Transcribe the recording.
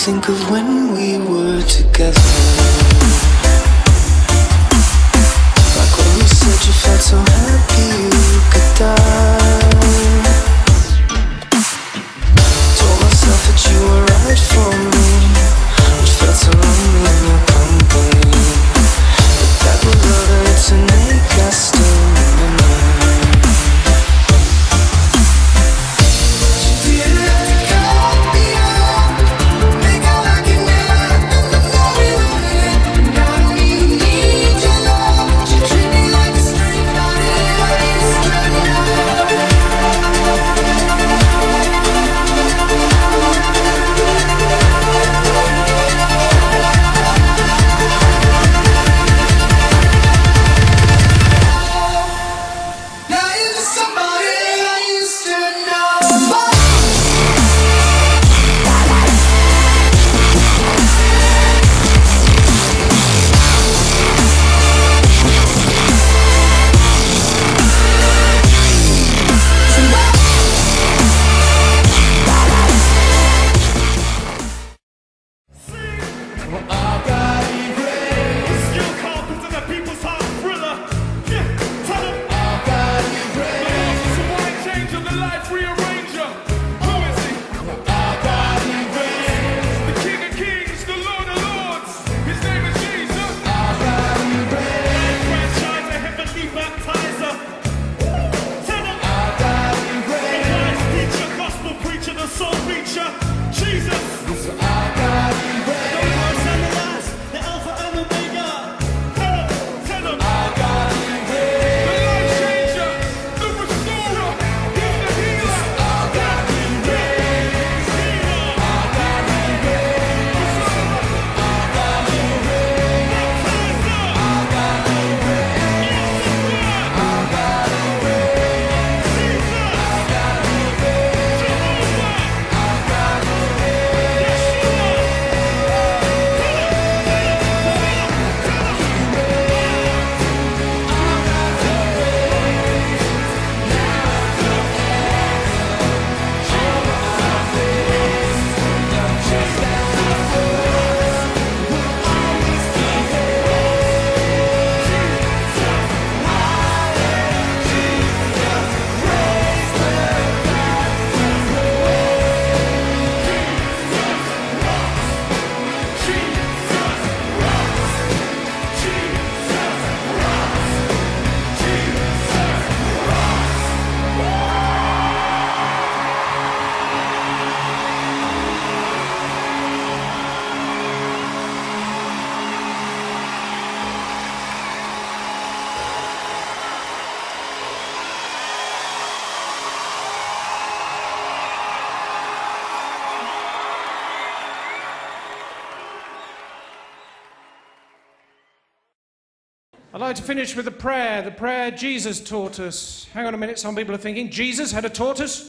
think of when we were together. Like when you said you felt so happy you could die. Told myself that you were right for me, but felt so lonely in your company. But that was love and it's an ache I still remember. I'd like to finish with the prayer Jesus taught us. Hang on a minute, some people are thinking, Jesus had a tortoise?